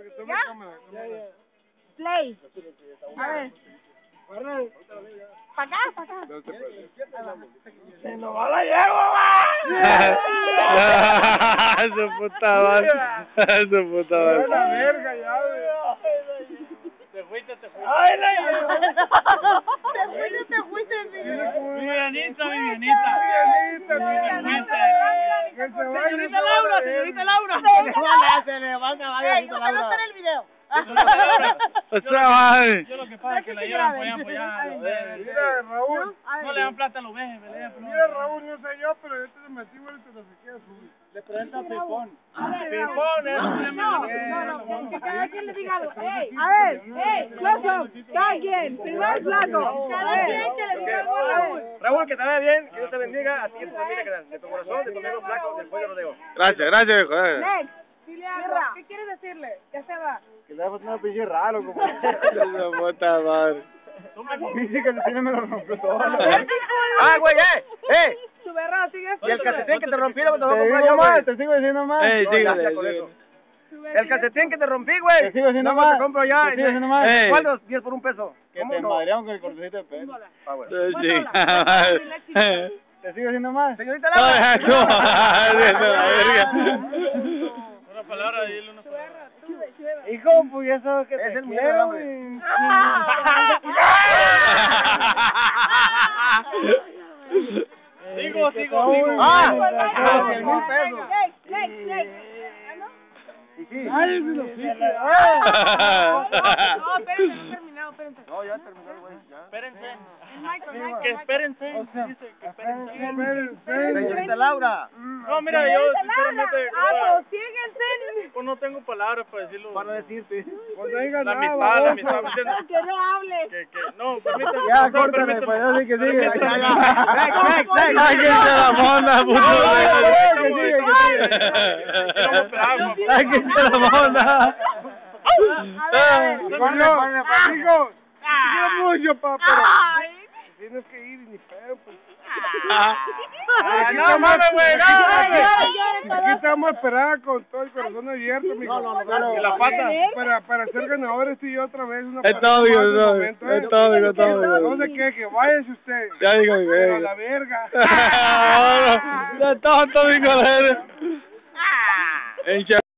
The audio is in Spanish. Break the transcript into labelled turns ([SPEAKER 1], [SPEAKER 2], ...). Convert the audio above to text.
[SPEAKER 1] ¿Ya? Play. A ver. ¿Para acá? ¿Para acá?
[SPEAKER 2] ¡Se nos va la yegua,
[SPEAKER 3] Su puta madre. Su puta madre.
[SPEAKER 2] la verga ya, güey!
[SPEAKER 3] Te fuiste.
[SPEAKER 2] ¡Ay, la yegua!
[SPEAKER 1] Te fuiste,
[SPEAKER 3] Vivianita.
[SPEAKER 1] Señorita Laura. Se le van a usted no está en el video.
[SPEAKER 3] Yo lo que pasa es que la llevan para allá.
[SPEAKER 2] Mira, Raúl.
[SPEAKER 3] No le dan plata a los vejes,
[SPEAKER 2] Mira, Raúl, no sé yo, pero yo te metí, güey, te lo saqué azul.
[SPEAKER 3] Le presenta Pipón.
[SPEAKER 1] Pipón, no, que cada quien le diga algo. A ver, close up, cada quien, primero el flaco. Cada quien que le diga algo a Raúl.
[SPEAKER 4] Raúl, que te vaya bien, que Dios te bendiga, así que tu familia queda de tu corazón, de tu amigo flaco, del pollo rodeo.
[SPEAKER 3] Gracias, viejo.
[SPEAKER 1] Next, dile algo. ¿Qué quieres decirle? Ya se va.
[SPEAKER 2] Que le ha pasado un pinche raro, como.
[SPEAKER 3] Su puta madre.
[SPEAKER 2] Dice que el cine me lo rompió todo.
[SPEAKER 4] ¡Ah, güey,
[SPEAKER 1] Su berra, sigue.
[SPEAKER 4] Y el calcetín que te rompí, lo que te voy a
[SPEAKER 2] Te
[SPEAKER 4] comprar
[SPEAKER 2] digo
[SPEAKER 4] yo,
[SPEAKER 2] más,
[SPEAKER 4] güey.
[SPEAKER 2] te sigo diciendo más.
[SPEAKER 3] Ey,
[SPEAKER 4] Gracias con eso. El calcetín que te rompí, güey.
[SPEAKER 2] Te sigo diciendo
[SPEAKER 4] Luego
[SPEAKER 2] más.
[SPEAKER 4] te compro ya.
[SPEAKER 2] Te sigo diciendo más.
[SPEAKER 3] Ey.
[SPEAKER 4] ¿Cuántos? 10 por un peso.
[SPEAKER 2] Que
[SPEAKER 4] ¿Cómo
[SPEAKER 2] te
[SPEAKER 4] no?
[SPEAKER 2] madrearon con el cortecito de pelo.
[SPEAKER 4] Ah, bueno.
[SPEAKER 2] Te sigo diciendo más.
[SPEAKER 4] Señorita Laura.
[SPEAKER 3] Una palabra, dile una palabra.
[SPEAKER 2] Hijo, pues ya sabes que
[SPEAKER 4] Es
[SPEAKER 2] te
[SPEAKER 4] el muñeco
[SPEAKER 2] quiero,
[SPEAKER 4] del hambre.
[SPEAKER 2] güey.
[SPEAKER 3] Sigo.
[SPEAKER 4] ¡Ah!
[SPEAKER 1] Next,
[SPEAKER 4] 10,000 pesos.
[SPEAKER 1] next.
[SPEAKER 4] Y sí.
[SPEAKER 2] Ay, se lo dije.
[SPEAKER 1] No, espérense, no he terminado, espérense.
[SPEAKER 4] No, ya terminó, güey. Ya.
[SPEAKER 3] Espérense.
[SPEAKER 1] Michael.
[SPEAKER 3] Que espérense.
[SPEAKER 2] O sea,
[SPEAKER 3] Dice que espérense.
[SPEAKER 4] Señorita Laura.
[SPEAKER 3] No, mira, yo sinceramente
[SPEAKER 1] Síguense.
[SPEAKER 3] pues no tengo palabras para decirlo.
[SPEAKER 4] Para decirte.
[SPEAKER 2] Pues no digas
[SPEAKER 3] La
[SPEAKER 2] nada,
[SPEAKER 3] amistad,
[SPEAKER 2] baboso.
[SPEAKER 3] ¿me entiendes?
[SPEAKER 1] Que no hables.
[SPEAKER 3] Que no, permíteme.
[SPEAKER 2] Ya,
[SPEAKER 3] no,
[SPEAKER 2] córtale,
[SPEAKER 3] permíteme.
[SPEAKER 2] pues ya sí que sigue.
[SPEAKER 3] Permíteme.
[SPEAKER 2] Sáquense la monda, puto. Sáquense la monda.
[SPEAKER 1] A ver.
[SPEAKER 2] Ponle, Patrico. Quiero mucho, papá.
[SPEAKER 1] Ay.
[SPEAKER 2] Tienes que ir ni feo, pues.
[SPEAKER 3] No mames, güey, no mames.
[SPEAKER 2] Aquí estamos esperados con todo el corazón abierto, mijo.
[SPEAKER 3] Y la pata.
[SPEAKER 2] Para ser ganadores tú y yo otra vez. Una
[SPEAKER 3] Es
[SPEAKER 2] pareja
[SPEAKER 3] todo,
[SPEAKER 2] más
[SPEAKER 3] hijo,
[SPEAKER 2] de
[SPEAKER 3] no,
[SPEAKER 2] momento, ¿eh?
[SPEAKER 3] es todo, hijo, todo.
[SPEAKER 2] No se queje, váyase usted.
[SPEAKER 3] Ya digo, mi
[SPEAKER 2] Pero a
[SPEAKER 3] güey.
[SPEAKER 2] la verga.
[SPEAKER 3] De tonto, mi colega.